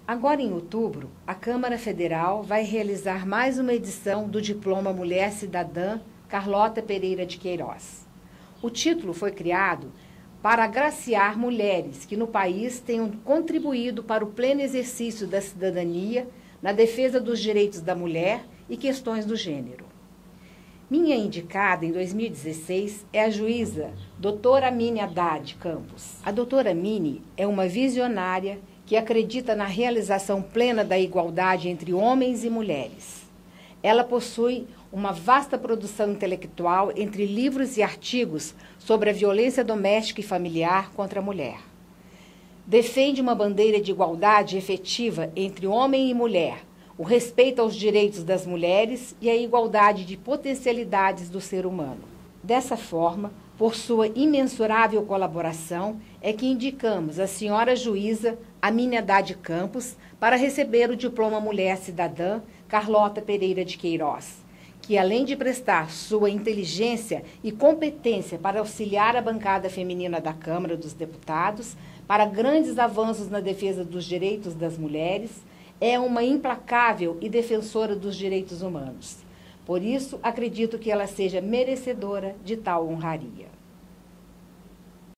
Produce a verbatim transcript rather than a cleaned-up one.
Agora, em outubro, a Câmara Federal vai realizar mais uma edição do Diploma Mulher Cidadã Carlota Pereira de Queiroz. O título foi criado para agraciar mulheres que no país tenham contribuído para o pleno exercício da cidadania, na defesa dos direitos da mulher e questões do gênero. Minha indicada em dois mil e dezesseis é a juíza doutora Amine Haddad Campos. A doutora Amine é uma visionária que acredita na realização plena da igualdade entre homens e mulheres. Ela possui uma vasta produção intelectual entre livros e artigos sobre a violência doméstica e familiar contra a mulher. Defende uma bandeira de igualdade efetiva entre homem e mulher, o respeito aos direitos das mulheres e a igualdade de potencialidades do ser humano. Dessa forma, por sua imensurável colaboração, é que indicamos a senhora juíza Amine Haddad Campos para receber o diploma Mulher Cidadã Carlota Pereira de Queiroz, que além de prestar sua inteligência e competência para auxiliar a bancada feminina da Câmara dos Deputados para grandes avanços na defesa dos direitos das mulheres, é uma implacável e defensora dos direitos humanos. Por isso, acredito que ela seja merecedora de tal honraria.